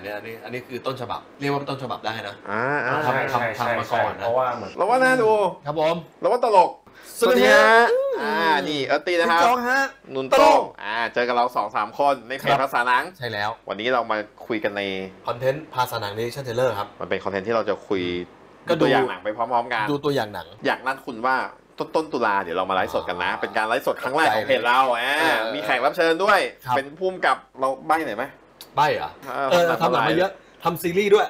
เนี่ยอันนี้คือต้นฉบับเรียกว่าต้นฉบับได้นะทำมาก่อนนะเพราะว่าเราว่าน่าดูครับผมเราว่าตลกสวัสดีฮะนี่ตีนะครับจองฮะนุนโต้งเจอกับเรา 2-3 คนในเพจภาษาหนังใช่แล้ววันนี้เรามาคุยกันในคอนเทนต์ภาษาหนังเรีแอคชั่นเทเลอร์ครับมันเป็นคอนเทนต์ที่เราจะคุยก็ดูตัวอย่างหนังไปพร้อมๆกันดูตัวอย่างหนังอยากนัดคุณว่าต้นตุลาเดี๋ยวเรามาไลฟ์สดกันนะเป็นการไลฟ์สดครั้งแรกของเพจเรามีแขกรับเชิญด้วยเป็นผู้กำกับเราใบ้หน่อยไหมใบ้อะทำหนังมาเยอะทำซีรีส์ด้วย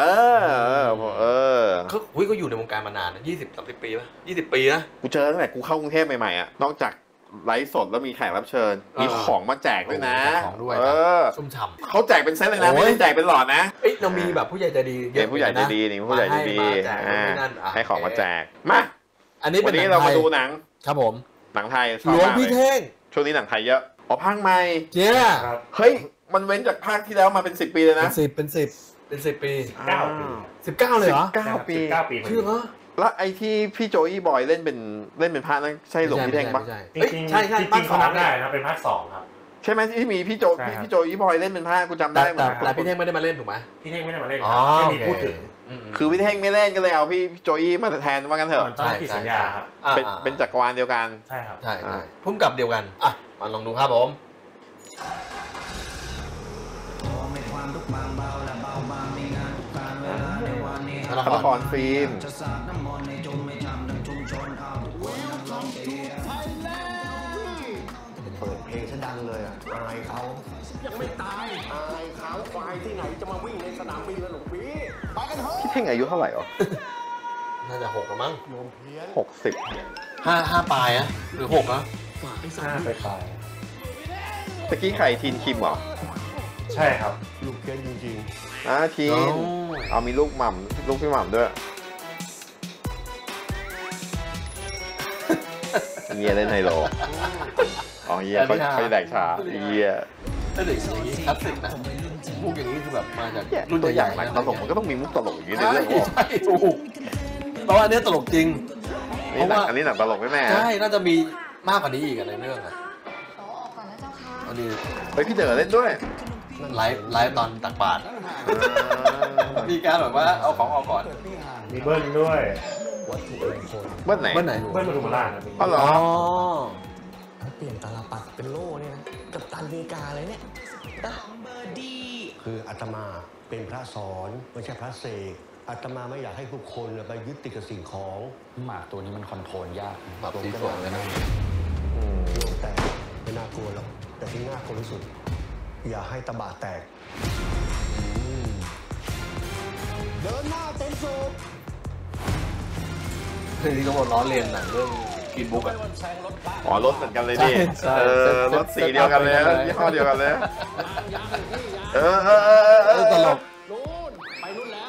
เขาอยู่ในวงการมานานนะ20-30 ปีป่ะ20 ปีนะกูเจอตั้งแต่กูเข้ากรุงเทพใหม่ๆอ่ะนอกจากไลฟ์สดแล้วมีแขกรับเชิญมีของมาแจกด้วยนะของด้วยชุ่มฉ่ำเขาแจกเป็นเซตเลยนะไม่ได้แจกเป็นหลอดนะเรามีแบบผู้ใหญ่ใจดีเยอะผู้ใหญ่ใจดีนี่ผู้ใหญ่ใจดีให้ของมาแจกมาอันนี้วันนี้เรามาดูหนังครับผมหนังไทยหลวงพี่เท่งช่วงนี้หนังไทยเยอะภาคใหม่เฮ้ยมันเว้นจากภาคที่แล้วมาเป็น10 ปีเลยนะเป็น10 ปี 9 ปี 19เลยเหรอ 9 ปีชื่อเหรอแล้วไอ้ที่พี่โจอี้บอยเล่นเป็นพระนั่นใช่หลวงพี่เท่งปะใช่จริงเขานับได้นะเป็นภาค2ครับใช่ไหมที่มีพี่โจอี้บอยเล่นเป็นพระกูจำได้แต่พี่เท่งไม่ได้มาเล่นถูกไหมพี่เท่งไม่ได้มาเล่นแค่มีพูดถึงคือพี่เท่งไม่เล่นก็เลยเอาพี่โจอี้มาแทนว่ากันเถอะใช่สัญญาครับเป็นจักรวาลเดียวกันใช่ครับใช่พุ่มกับเดียวกันมาลองดูครับผมละครฟิล์มเปิดเพลงซะดังเลยอายเขายังไม่ตายอายเขาควายที่ไหนจะมาวิ่งในสนามบินแล้วหลวงพี่ไปกันเถอะพี่เท่งอายุเท่าไหร่น่าจะ6มั้ง 60 5ปลายอะหรือ6นะ 5ปลายตะกี้ใครทีนคิมเหรอใช่ครับลูกเพี้ยนจริงๆทีนเอามีลูกพี่หม่ำด้วยเฮียเล่นไฮโลเฮียเขาแดกชาเฮียถ้าเด็กอย่างนี้คลาสสิกนะมุกอย่างนี้คือแบบมาจากรุ่นตัวอย่างหนังตลกมันก็ต้องมีมุกตลกอย่างนี้ในเรื่องใช่ถูกเพราะว่าอันนี้ตลกจริงอันนี้หนังตลกแน่ใช่น่าจะมีมากกว่านี้อีกในเรื่องอันนี้พี่เด๋อเล่นด้วยไลฟ์ตอนตักบาตรมีการแบบว่าเอาของออกก่อนมีเบิ้ลด้วยเบิ้ลไหนเบิ้ลมาดูมาล่าอ๋อเหรอเปลี่ยนตาลปัดเป็นโล่เนี่ยนะกับตันเวกาเลยเนี่ยคืออาตมาเป็นพระสอนไม่ใช่พระเสกอาตมาไม่อยากให้ทุกคนไปยึดติดกับสิ่งของหมากตัวนี้มันคอนโทรลยากแบบสีสวยเลยนะโยมแต่ไม่น่ากลัวหรอกแต่ที่น่ากลัวที่สุดอย่าให้ตะบะแตกเดินหน้าเต็มสูบที่เขาบอกล้อเลียนหนังเรื่องกินบุ๊กรถเหมือนกันเลยดิรถสีเดียวกันเลยยี่ห้อเดียวกันเลยตลกไปนู่นแล้ว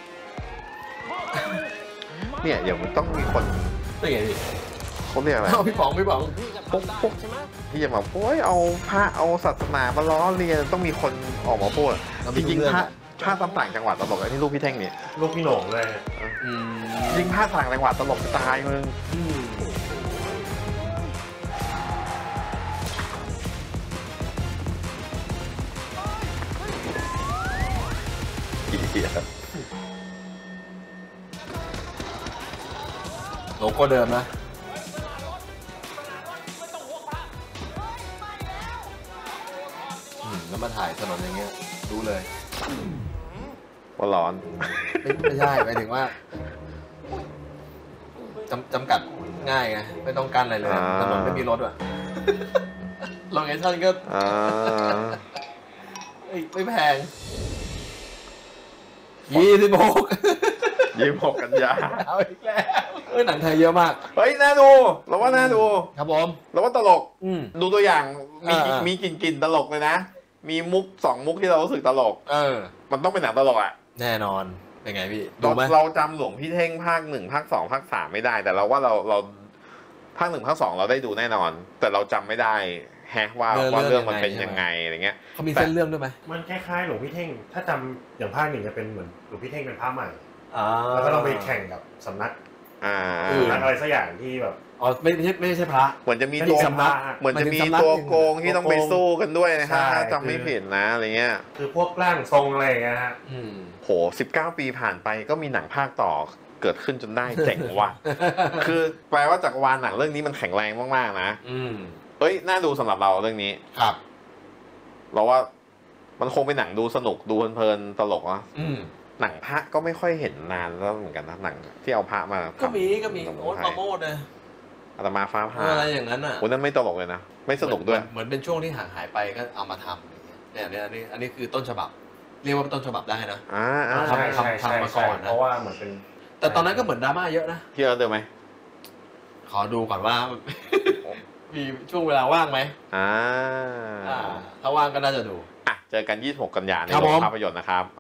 เนี่ยเดี๋ยวมันต้องมีคนเป็นไงดิเขาเรียกอะไรพี่ป๋องพวกที่จะมาเอาพระเอาศาสนามาล้อเลียนต้องมีคนออกมาพูดจริงๆภาคต่างจังหวัดตลกไอ้ที่ลูกพี่เท่งนี่ลูกพี่โหน่งเลยยิงภาคต่างจังหวัดตลกตายมึงโลโก้เดิมนะแล้วมาถ่ายถนนอย่างเงี้ยรู้เลยว่าร้อนไม่ใช่หมายถึงว่าจำกัดง่ายไงไม่ต้องกั้นอะไรเลยถนนไม่มีรถอ่ะโลเคชั่นก็ไม่แพง 26 กันยาเอาอีกแล้วหนังไทยเยอะมากน่าดูเราว่าน่าดูครับผมเราว่าตลกดูตัวอย่างมีกลิ่นตลกเลยนะมีมุก2 มุกที่เรารู้สึกตลกมันต้องเป็นหนังตลกอ่ะแน่นอนเป็นไงพี่ดูไหมเราจำหลวงพี่เท่งภาค 1 ภาค 2 ภาค 3ไม่ได้แต่เราว่าเราภาค 1 ภาค 2เราได้ดูแน่นอนแต่เราจำไม่ได้ว่าเรื่องมันเป็นยังไงอะไรเงี้ยเขามีเส้นเรื่องด้วยไหมมันคล้ายๆหลวงพี่เท่งถ้าจำอย่างภาค 1จะเป็นเหมือนหลวงพี่เท่งเป็นพระใหม่แล้วก็ต้องไปแข่งกับสำนักอะไรสักอย่างที่แบบอ๋อไม่ใช่พระเหมือนจะมีเป็นตัวสำนักเหมือนจะมีมันเป็นสำนักตัวโกงที่ต้องไปสู้กันด้วยนะฮะใช่ถ้าจำไม่ผิดนะอะไรเงี้ยคือพวกร่างทรงอะไรอย่างเงี้ยฮะโห19 ปีผ่านไปก็มีหนังภาคต่อเกิดขึ้นจนได้ เจ๋งว่ะ คือแปลว่าจักรวาลหนังเรื่องนี้มันแข็งแรงมากๆนะเอ้ยน่าดูสำหรับเราเรื่องนี้ครับเราว่ามันคงเป็นหนังดูสนุกดูเพลินๆตลกนะหนังพระก็ไม่ค่อยเห็นนานแล้วเหมือนกันนะหนังที่เอาพระมาทำก็มีโอ๊ตปราโมทนะอาตมาฟ้าผ่าอะไรอย่างนั้นอ่ะโอ้นั่นไม่ตลกเลยนะไม่สนุกด้วยเหมือนเป็นช่วงที่ห่างหายไปก็เอามาทำเนี่ยอันนี้คือต้นฉบับ เรียกว่าต้นฉบับได้นะใช่ใช่ทำมาก่อนนะเพราะว่าเหมือนเป็นแต่ตอนนั้นก็เหมือนดราม่าเยอะนะพี่เอิร์ธเดิมไหมขอดูก่อนว่า มีช่วงเวลาว่างไหมถ้าว่างก็น่าจะดูเจอกัน26 กันยายนในครับโรผงมภาพยนตร์นะครับ